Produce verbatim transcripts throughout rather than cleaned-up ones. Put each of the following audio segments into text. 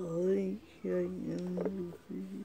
Oi, ganhando vídeo.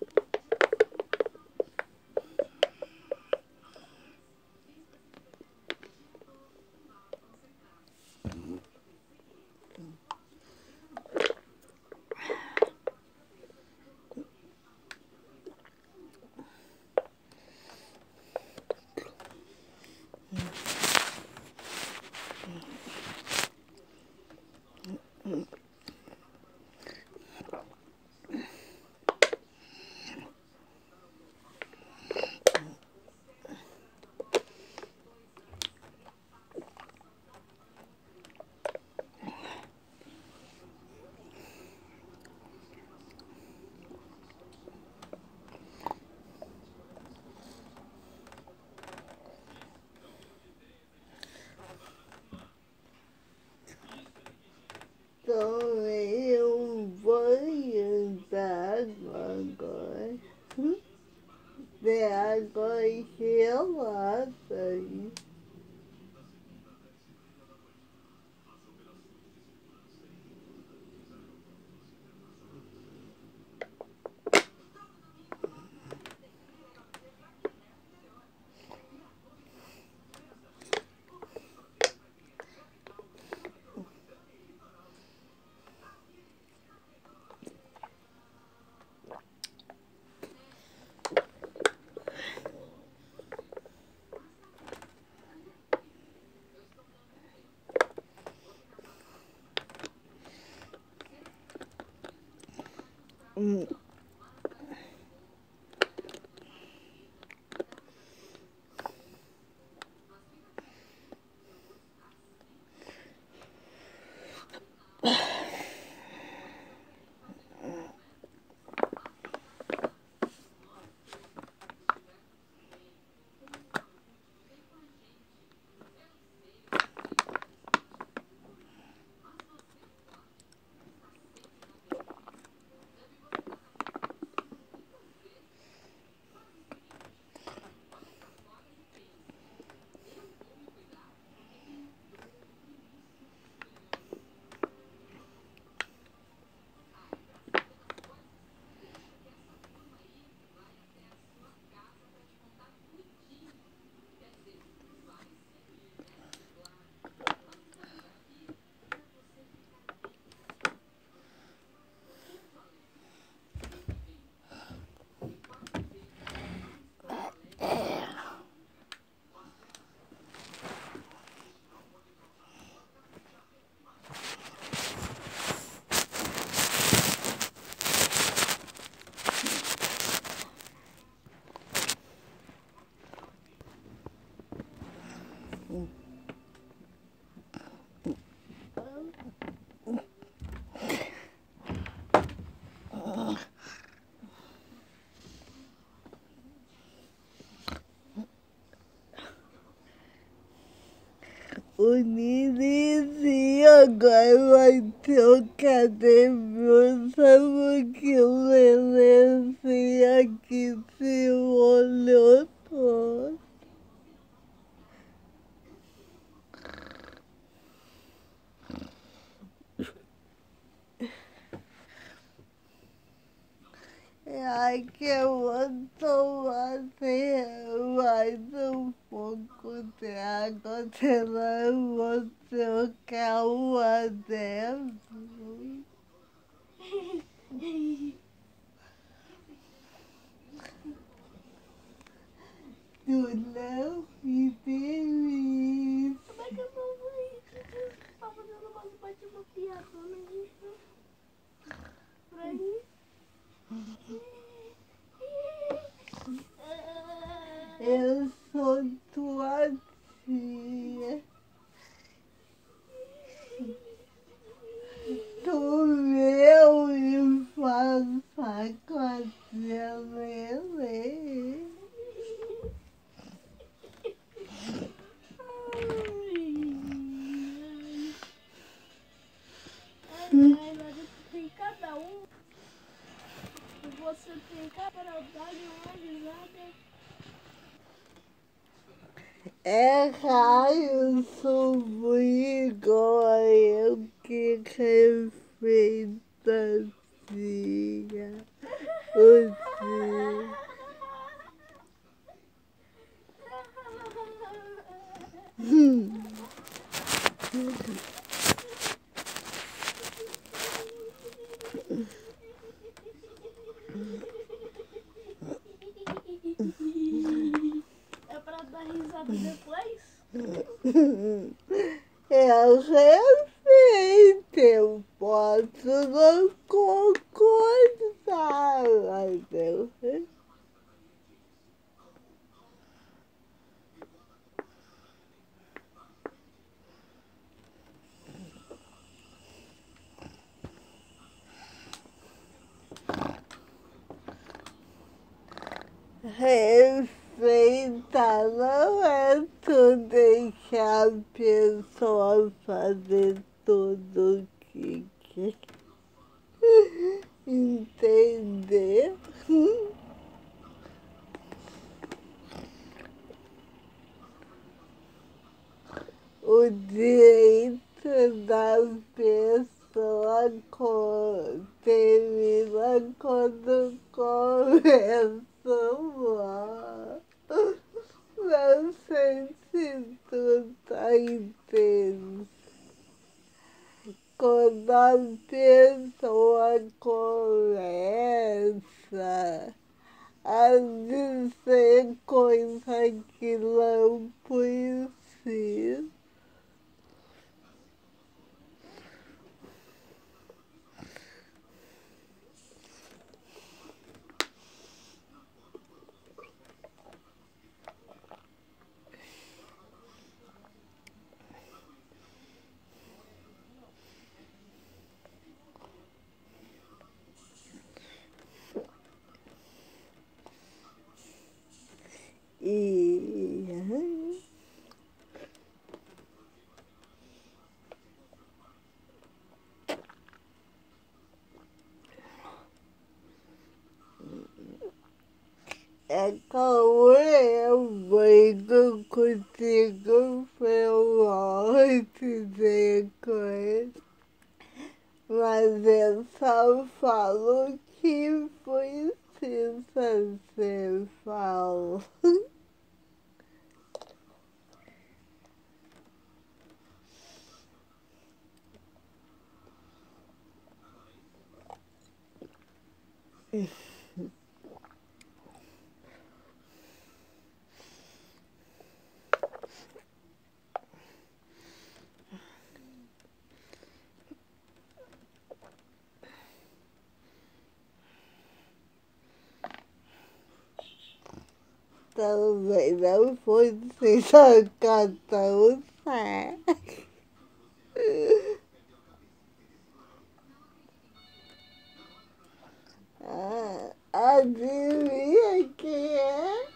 Tomei um banho d'água agora, de água gelada. Hum. O Nini agora vai trocar de blusa porque o Lelezinho aqui se olhou todo. Ai, que eu vou tomar mais um pouco de água, senão eu vou trocar o adendo. Tu não me feliz. Como é que eu vou ver isso? Tá fazendo uma bate uma piadona disso? Pra mim? Eu sou tua tia. Tu meu e faça com a tia Lele. Ai, mas tem cada um. Você tem cada maldade, uma risada. É raio sobre igual eu que respeita dia, o dia. Hum. É pra dar risada depois? Eu respeito, eu posso não concordar, mas eu respeito. Respeitar não é tu deixar a pessoa fazer tudo o que quer. Entender? O direito da pessoa co- termina quando começa o ar. Não sei se tu tá entendendo. Quando a pessoa começa a dizer coisa que não precisa. E é como eu brigo contigo pelo dizer coisa, mas eu só falo o que precisa ser falado. Talvez não fosse só cartão certo. Ah, adivinha quem é?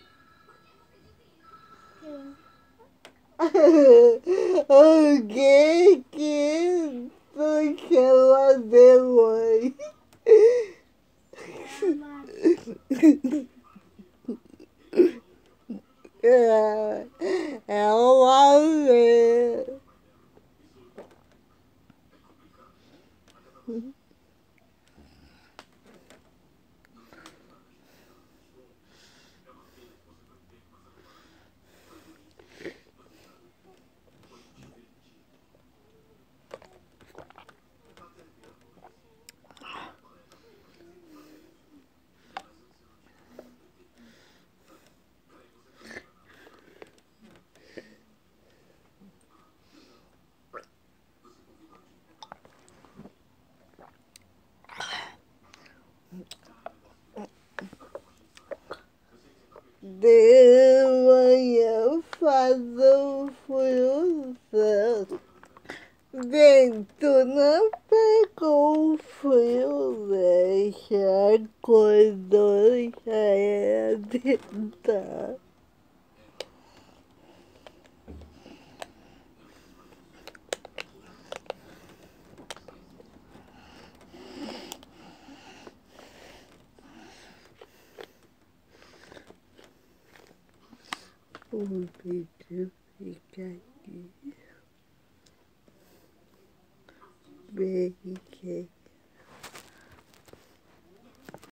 Alguém que tu chama de mãe. É, é uma vez. De manhã faz um friozão. Vento não pegou o frio, né? Já acordou, já é deitar. O vídeo fica aqui. Bem, que